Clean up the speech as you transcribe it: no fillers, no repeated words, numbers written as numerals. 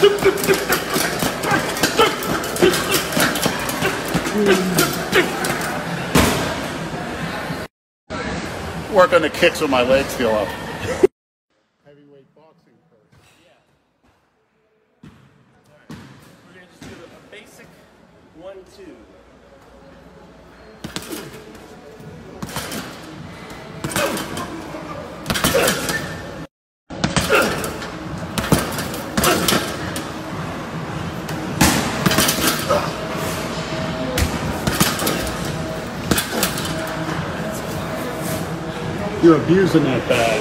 Work on the kicks when my legs feel up. Heavyweight boxing first. Yeah. Alright. We're going to just do a basic 1-2. You're abusing that bag.